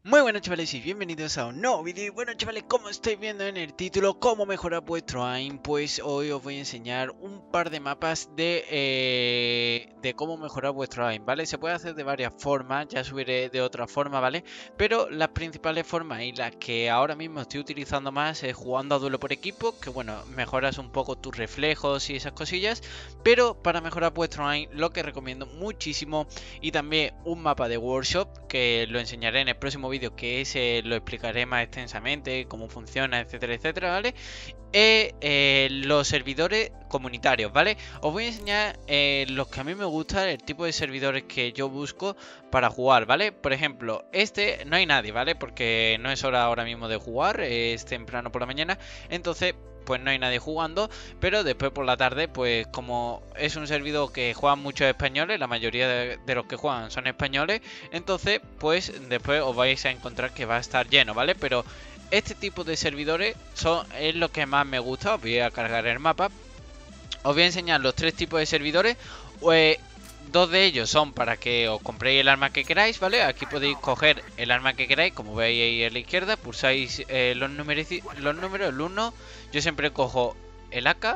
Muy buenas chavales y bienvenidos a un nuevo vídeo. Y bueno chavales, como estáis viendo en el título, cómo mejorar vuestro aim, pues hoy os voy a enseñar un par de mapas de cómo mejorar vuestro aim, ¿vale? Se puede hacer de varias formas, ya subiré de otra forma, ¿vale? Pero las principales formas y las que ahora mismo estoy utilizando más es jugando a duelo por equipo, que bueno, mejoras un poco tus reflejos y esas cosillas. Pero para mejorar vuestro aim, lo que recomiendo muchísimo, y también un mapa de workshop, que lo enseñaré en el próximo vídeo, que ese lo explicaré más extensamente, cómo funciona, etcétera, etcétera, ¿vale? Los servidores comunitarios, ¿vale? Os voy a enseñar los que a mí me gustan, el tipo de servidores que yo busco para jugar, ¿vale? Por ejemplo, este no hay nadie, ¿vale? Porque no es hora ahora mismo de jugar, es temprano por la mañana, entonces pues no hay nadie jugando, pero después por la tarde, pues como es un servidor que juegan muchos españoles, la mayoría de los que juegan son españoles, entonces pues después os vais a encontrar que va a estar lleno, ¿vale? Pero este tipo de servidores es lo que más me gusta. Os voy a cargar el mapa. Os voy a enseñar los tres tipos de servidores. Pues, dos de ellos son para que os compréis el arma que queráis, ¿vale? Aquí podéis coger el arma que queráis, como veis ahí a la izquierda. Pulsáis los números, el 1. Yo siempre cojo el AK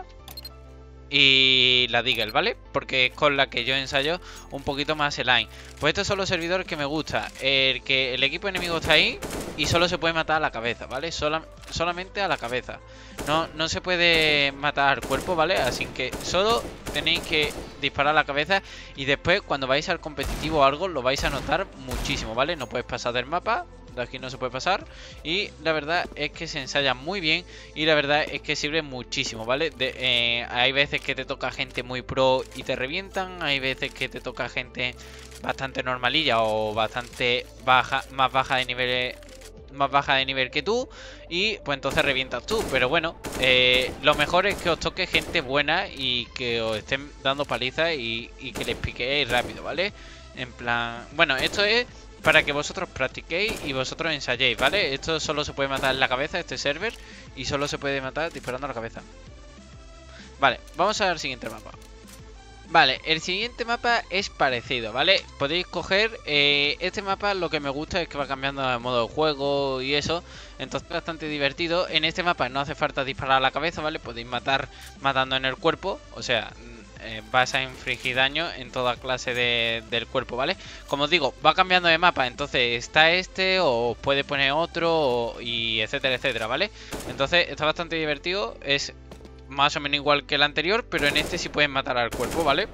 y la Deagle, ¿vale? Porque es con la que yo ensayo un poquito más el aim. Pues estos son los servidores que me gusta. El equipo enemigo está ahí y solo se puede matar a la cabeza, ¿vale? Solamente a la cabeza. No se puede matar al cuerpo, ¿vale? Así que solo tenéis que disparar a la cabeza. Y después cuando vais al competitivo o algo lo vais a notar muchísimo, ¿vale? No puedes pasar del mapa. De aquí no se puede pasar. Y la verdad es que se ensaya muy bien. Y la verdad es que sirve muchísimo, ¿vale? Hay veces que te toca gente muy pro y te revientan. Hay veces que te toca gente bastante normalilla o bastante baja, más baja de nivel que tú, y pues entonces revientas tú. Pero bueno, lo mejor es que os toque gente buena y que os estén dando palizas y que les piquéis rápido, ¿vale? En plan, bueno, esto es para que vosotros practiquéis y vosotros ensayéis, ¿vale? Esto solo se puede matar en la cabeza, este server, y solo se puede matar disparando a la cabeza. Vale, vamos al siguiente mapa. Vale, el siguiente mapa es parecido, ¿vale? Podéis coger este mapa. Lo que me gusta es que va cambiando de modo de juego y eso, entonces es bastante divertido. En este mapa no hace falta disparar a la cabeza, ¿vale? Podéis matar matando en el cuerpo, o sea, vas a infligir daño en toda clase del cuerpo, ¿vale? Como os digo, va cambiando de mapa, entonces está este o puede poner otro y etcétera, etcétera, ¿vale? Entonces está bastante divertido, es más o menos igual que el anterior, pero en este sí puedes matar al cuerpo, ¿vale?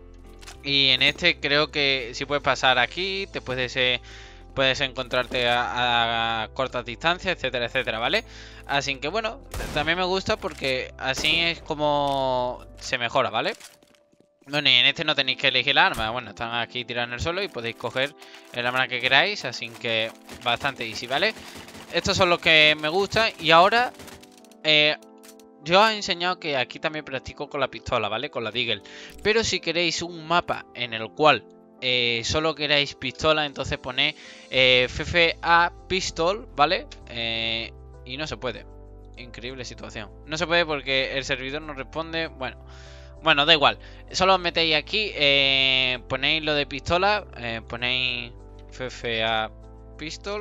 Y en este creo que si puedes pasar aquí, te puedes encontrarte a cortas distancias, etcétera, etcétera, ¿vale? Así que bueno, también me gusta porque así es como se mejora, ¿vale? Bueno, y en este no tenéis que elegir el arma. Bueno, están aquí tirados en el suelo y podéis coger el arma que queráis, así que bastante easy, ¿vale? Estos son los que me gustan. Y ahora yo os he enseñado que aquí también practico con la pistola, ¿vale? Con la Deagle. Pero si queréis un mapa en el cual solo queráis pistola, entonces ponéis FFA Pistol, ¿vale? Y no se puede. Increíble situación. No se puede porque el servidor no responde. Bueno, da igual. Solo os metéis aquí, ponéis lo de pistola, ponéis FFA Pistol.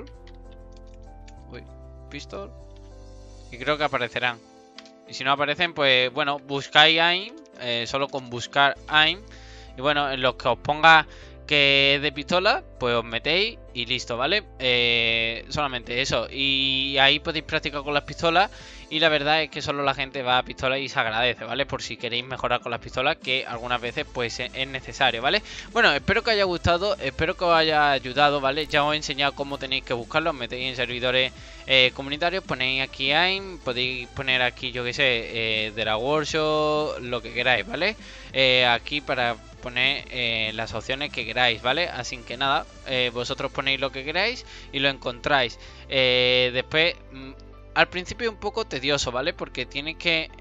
Uy, Pistol. Y creo que aparecerán. Y si no aparecen, pues bueno, buscáis AIM, solo con buscar AIM. Y bueno, en los que os ponga que es de pistola, pues os metéis y listo, ¿vale? Solamente eso. Y ahí podéis practicar con las pistolas. Y la verdad es que solo la gente va a pistola y se agradece, ¿vale? Por si queréis mejorar con las pistolas, que algunas veces pues es necesario, ¿vale? Bueno, espero que haya gustado, espero que os haya ayudado, ¿vale? Ya os he enseñado cómo tenéis que buscarlo. Os metéis en servidores comunitarios, ponéis aquí AIM, podéis poner aquí, yo que sé, de la workshop, lo que queráis, ¿vale? Aquí para poner las opciones que queráis, ¿vale? Así que nada, vosotros ponéis lo que queráis y lo encontráis. Después, al principio es un poco tedioso, ¿vale? Porque tienes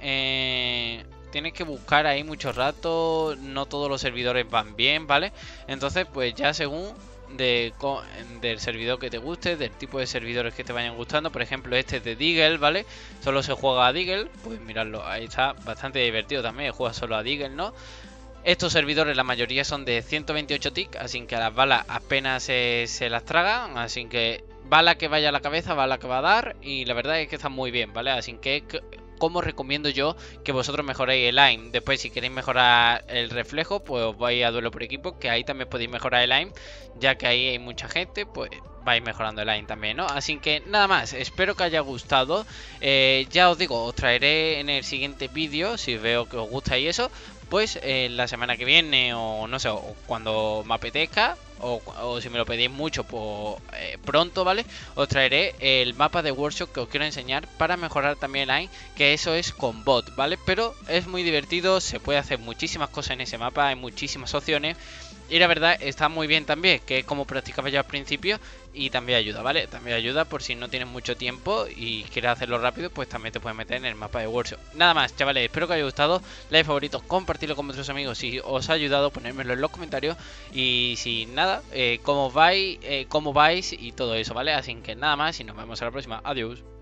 que buscar ahí mucho rato, no todos los servidores van bien, ¿vale? Entonces, pues ya según del servidor que te guste, del tipo de servidores que te vayan gustando. Por ejemplo, este es de Deagle, ¿vale? Solo se juega a Deagle, pues miradlo, ahí está, bastante divertido también, juega solo a Deagle, ¿no? Estos servidores la mayoría son de 128 tick, así que a las balas apenas se las tragan, así que bala que vaya a la cabeza, bala que va a dar. Y la verdad es que está muy bien, ¿vale? Así que como recomiendo yo que vosotros mejoréis el aim. Después, si queréis mejorar el reflejo, pues os vais a duelo por equipo, que ahí también podéis mejorar el aim, ya que ahí hay mucha gente, pues vais mejorando el aim también, ¿no? Así que nada más, espero que haya gustado. Ya os digo, os traeré en el siguiente vídeo, si veo que os gusta y eso, pues la semana que viene o no sé, o cuando me apetezca. O si me lo pedís mucho, pues pronto, ¿vale? Os traeré el mapa de workshop que os quiero enseñar para mejorar también el aim, que eso es con bot, ¿vale? Pero es muy divertido, se puede hacer muchísimas cosas en ese mapa, hay muchísimas opciones. Y la verdad está muy bien también, que es como practicaba yo al principio y también ayuda, ¿vale? También ayuda por si no tienes mucho tiempo y quieres hacerlo rápido, pues también te puedes meter en el mapa de workshop. Nada más, chavales, espero que os haya gustado, like, favorito, compartirlo con vuestros amigos si os ha ayudado, ponérmelo en los comentarios. Y si nada, cómo vais y todo eso, ¿vale? Así que nada más y nos vemos a la próxima, adiós.